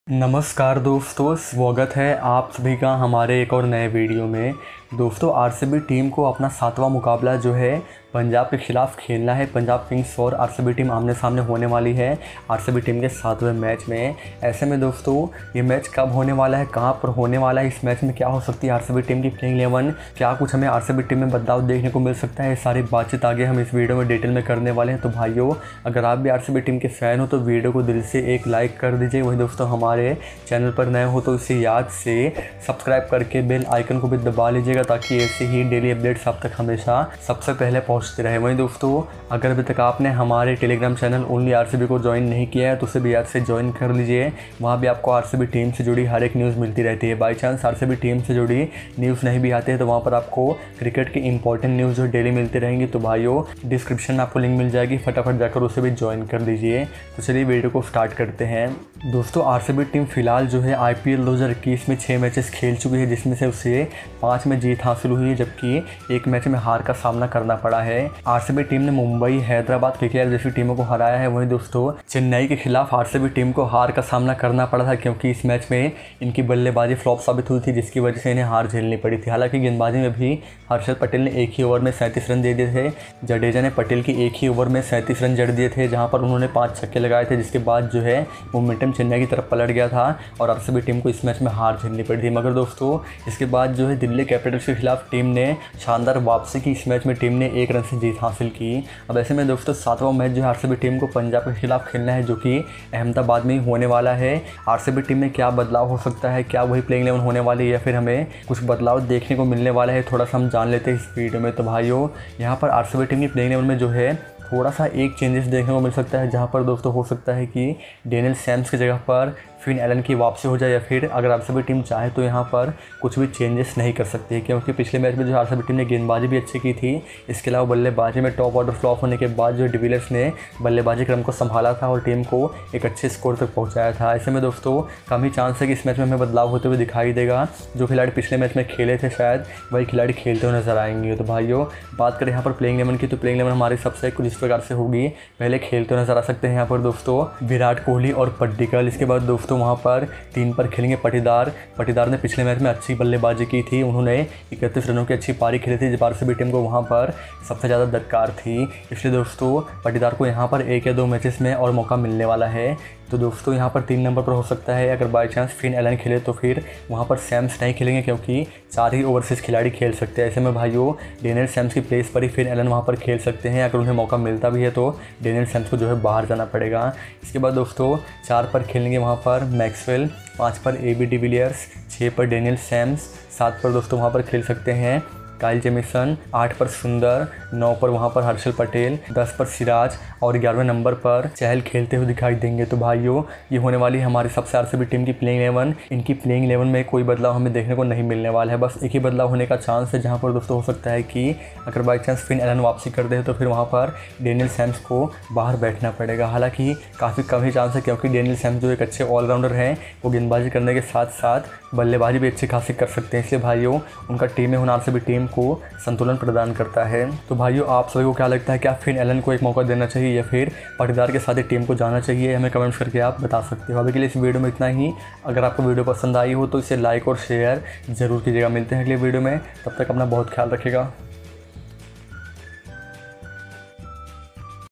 नमस्कार दोस्तों, स्वागत है आप सभी का हमारे एक और नए वीडियो में। दोस्तों, आरसीबी टीम को अपना 7वां मुकाबला जो है पंजाब के खिलाफ खेलना है। पंजाब किंग्स और आरसीबी टीम आमने सामने होने वाली है आरसीबी टीम के 7वें मैच में। ऐसे में दोस्तों, ये मैच कब होने वाला है, कहां पर होने वाला है, इस मैच में क्या हो सकती है आरसीबी टीम की प्लेइंग 11, क्या कुछ हमें आरसीबी टीम में बदलाव देखने को मिल सकता है, ये सारी बातचीत आगे हम इस वीडियो में डिटेल में करने वाले हैं। तो भाइयों, अगर आप भी आरसीबी टीम के फ़ैन हो तो वीडियो को दिल से एक लाइक कर दीजिए। वही दोस्तों, हमारे चैनल पर नए हो तो इसे याद से सब्सक्राइब करके बेल आइकन को भी दबा लीजिएगा, ताकि ऐसे ही डेली अपडेट्स आप तक हमेशा सबसे पहले पहुंचते रहे। वहीं दोस्तों, अगर अभी तक आपने हमारे टेलीग्राम चैनल ओनली आरसीबी को ज्वाइन नहीं किया है तो उसे भी याद से ज्वाइन कर लीजिए। वहाँ भी आपको आरसीबी टीम से जुड़ी हर एक न्यूज़ मिलती रहती है। बाई चांस आरसीबी टीम से जुड़ी न्यूज़ नहीं भी आते हैं तो वहाँ पर आपको क्रिकेट की इंपॉर्टेंट न्यूज़ जो डेली मिलती रहेंगी। तो भाइयों, डिस्क्रिप्शन में आपको लिंक मिल जाएगी, फटाफट जाकर उसे भी ज्वाइन कर लीजिए। तो चलिए वीडियो को स्टार्ट करते हैं। दोस्तों, आरसीबी टीम फिलहाल जो है आईपीएल 2021 में 6 मैचेस खेल चुकी है, जिसमें से उसे 5 में जीत हासिल हुई है, जबकि एक मैच में हार का सामना करना पड़ा है। आरसीबी टीम ने मुंबई, हैदराबाद, केकेआर जैसी टीमों को हराया है। वहीं दोस्तों, चेन्नई के खिलाफ आरसीबी टीम को हार का सामना करना पड़ा था, क्योंकि इस मैच में इनकी बल्लेबाजी फ्लॉप साबित हुई थी, जिसकी वजह से इन्हें हार झेलनी पड़ी थी। हालांकि गेंदबाजी में भी हर्षद पटेल ने एक ही ओवर में 37 रन दे दिए थे। जडेजा ने पटेल की एक ही ओवर में 37 रन जड़ दिए थे, जहां पर उन्होंने 5 छक्के लगाए थे, जिसके बाद जो है मोमेंटम चेन्नई की तरफ पलट गया था और आरसीबी टीम को इस मैच में हार झेलनी पड़ी थी। मगर दोस्तों, इसके बाद जो है दिल्ली कैपिटल्स के खिलाफ टीम ने शानदार वापसी की। इस मैच में टीम ने 1 रन से जीत हासिल की। अब ऐसे में दोस्तों, 7वां मैच जो है आरसीबी टीम को पंजाब के खिलाफ खेलना है, जो कि अहमदाबाद में ही होने वाला है। आरसीबी टीम में क्या बदलाव हो सकता है, क्या वही प्लेइंग 11 होने वाली है या फिर हमें कुछ बदलाव देखने को मिलने वाला है, थोड़ा सा हम जान लेते हैं इस वीडियो में। तो भाइयों, यहाँ पर आरसीबी टीम की प्लेइंग 11 में जो है थोड़ा सा एक चेंजेस देखने को मिल सकता है, जहाँ पर दोस्तों हो सकता है कि डेनियल सैम्स की जगह पर फिन एलन की वापसी हो जाए, या फिर अगर आरसीबी टीम चाहे तो यहाँ पर कुछ भी चेंजेस नहीं कर सकती है, क्योंकि पिछले मैच में जो आरसीबी टीम ने गेंदबाजी भी अच्छी की थी। इसके अलावा बल्लेबाजी में टॉप ऑर्डर फ्लॉप होने के बाद जो डिविलियर्स ने बल्लेबाजी क्रम को संभाला था और टीम को एक अच्छे स्कोर तक पहुँचाया था। ऐसे में दोस्तों, कम ही चांस है कि इस मैच में हमें बदलाव होते हुए दिखाई देगा। जो खिलाड़ी पिछले मैच में खेले थे शायद वही खिलाड़ी खेलते हुए नजर आएंगे। तो भाइयों, बात करें यहाँ पर प्लेइंग 11 की, तो प्लेइंग 11 हमारी सबसे कुछ इस प्रकार से होगी। पहले खेलते हुए नजर आ सकते हैं यहाँ पर दोस्तों विराट कोहली और पड्डीकल। इसके बाद दोस्तों वहाँ पर 3 पर खेलेंगे पटीदार ने पिछले मैच में अच्छी बल्लेबाजी की थी। उन्होंने 31 रनों की अच्छी पारी खेली थी, जब आरसीबी टीम को वहाँ पर सबसे ज़्यादा दरकार थी। इसलिए दोस्तों, पटीदार को यहाँ पर 1 या 2 मैचेस में और मौका मिलने वाला है। तो दोस्तों, यहाँ पर 3 नंबर पर हो सकता है अगर बाई चांस फिन एलन खेले तो फिर वहाँ पर सैम्स नहीं खेलेंगे, क्योंकि 4 ही ओवरसीज़ खिलाड़ी खेल सकते हैं। ऐसे में भाइयों, डेनियल सैम्स की प्लेस पर ही फिन एलन वहाँ पर खेल सकते हैं। अगर उन्हें मौका मिलता भी है तो डेनियल सैम्स को जो है बाहर जाना पड़ेगा। इसके बाद दोस्तों 4 पर खेलेंगे वहाँ पर मैक्सवेल, 5 पर AB डिविलियर्स, 6 पर डेनियल सैम्स, 7 पर दोस्तों वहाँ पर खेल सकते हैं काइल जेमिसन, 8 पर सुंदर, 9 पर वहाँ पर हर्षल पटेल, 10 पर सिराज और 11वें नंबर पर चहल खेलते हुए दिखाई देंगे। तो भाइयों, ये होने वाली हमारी सबसे आरसीबी टीम की प्लेइंग 11। इनकी प्लेइंग 11 में कोई बदलाव हमें देखने को नहीं मिलने वाला है, बस एक ही बदलाव होने का चांस है, जहाँ पर दोस्तों हो सकता है कि अगर बाई चांस फिन एलन वापसी कर दे तो फिर वहाँ पर डेनियल सैम्स को बाहर बैठना पड़ेगा। हालांकि काफ़ी कम ही चांस है, क्योंकि डेनियल सैम्स जो एक अच्छे ऑलराउंडर हैं, वो गेंदबाजी करने के साथ साथ बल्लेबाजी भी अच्छी खासी कर सकते हैं। इसलिए भाइयों, उनका टीम में होना आरसीबी टीम को संतुलन प्रदान करता है। तो भाइयों, आप सभी को क्या लगता है, क्या फिन एलन को एक मौका देना चाहिए या फिर पटीदार के साथ ही टीम को जाना चाहिए? हमें कमेंट्स करके आप बता सकते हो। अभी के लिए इस वीडियो में इतना ही। अगर आपको वीडियो पसंद आई हो तो इसे लाइक और शेयर ज़रूर कीजिएगा। मिलते हैं अगले वीडियो में, तब तक अपना बहुत ख्याल रखिएगा।